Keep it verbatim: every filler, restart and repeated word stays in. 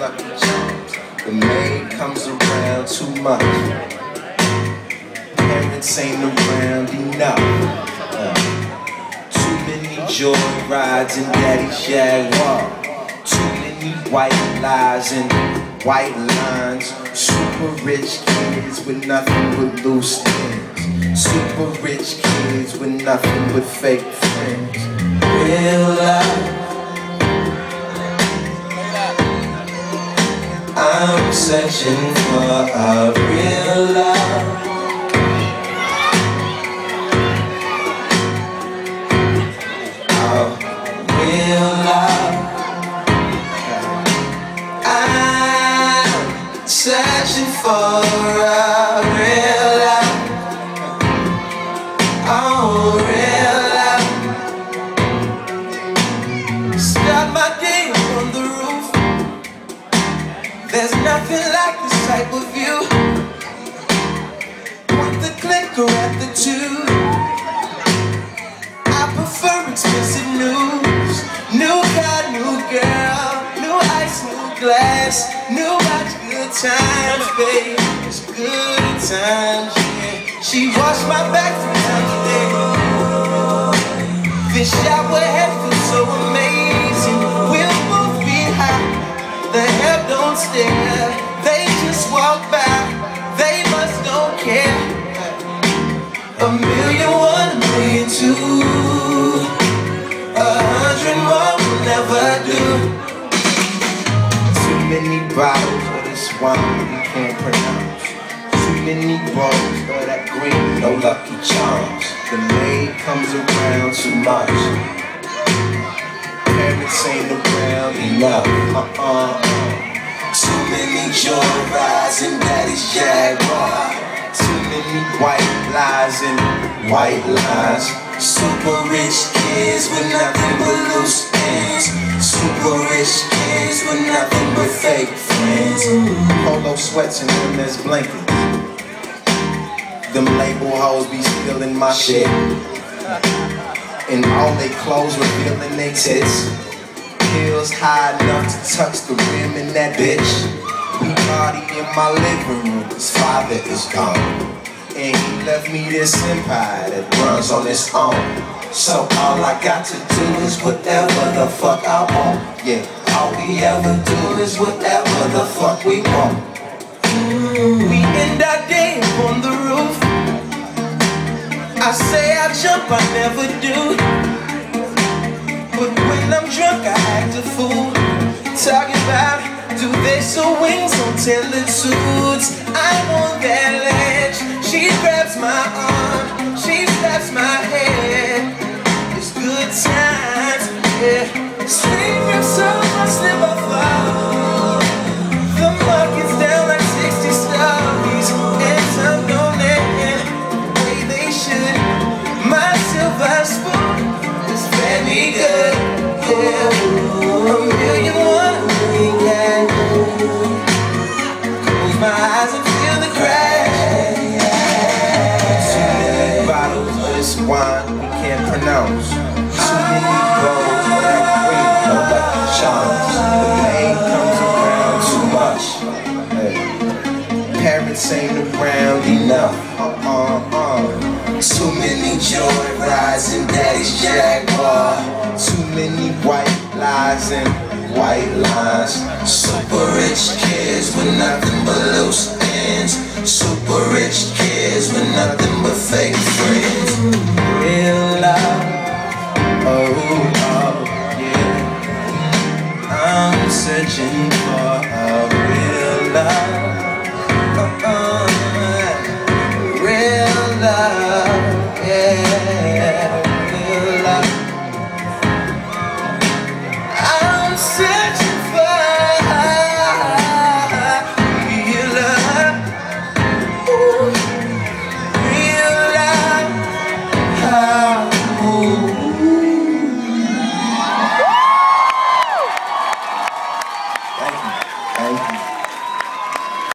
lucky charms. The maid comes around too much. Parents ain't around enough. Uh, too many joy rides in Daddy's Jaguar. Too many white lies and white lines. Super rich kids with nothing but loose ends. Super rich kids with nothing but fake friends. Real love, I'm searching for a real love. A real love. I'm searching for a real love. Oh, real love. Start my day on the roof. There's nothing like this type of view. Point the clicker at the tube. I prefer expensive news. New car, new girl. New ice, new glass. New watch, good times, babe. It's good times, yeah. She washed my back three times a day. This shower head feels so amazing. We'll both be high. The help don't stare, they just walk by, they must don't care. A million, one, a million, two. A hundred more will never do. Too many bottles of this wine we can't pronounce. Too many bottles of that green, no lucky charms. The maid comes around too much. Parents ain't around enough. Uh-uh. Too many joy rides in Daddy's Jaguar. Too many white lies and white lies. Super rich kids with nothing but loose ends. Super rich kids with nothing but fake friends. Polo sweats and them as blankets. Them label hoes be stealing my shit. And all they clothes revealing they tits. Heels high enough to touch the rim in that bitch. We party in my living room, his father is gone. And he left me this empire that runs on its own. So all I got to do is whatever the fuck I want. Yeah, all we ever do is whatever the fuck we want. We end our day on the roof. I say I jump, I never do. But when I'm drunk, I act a fool. Talking about, do they sew wings on tailored suits? I'm on that ledge. She grabs my arm, she slaps my head. It's good times, yeah. Street from so much never fall. The market's down like sixty stories, and some don't end the way they should. My silver spoon is very good, yeah. A million, one million can close my eyes and feel the crash, yeah. Too many bottles of this wine we can't pronounce. Too many bowls of that green, no lucky charms. The maid comes around too much. Hey. Parents ain't around enough. Uh-uh-uh. Too many joy rides in Daddy's Jaguar. Too many white lies and white lines. Super rich kids with nothing but loose ends. Super rich kids with nothing but fake friends. Real love, oh, oh, yeah. I'm searching for a real love. Uh-uh. Real love, yeah.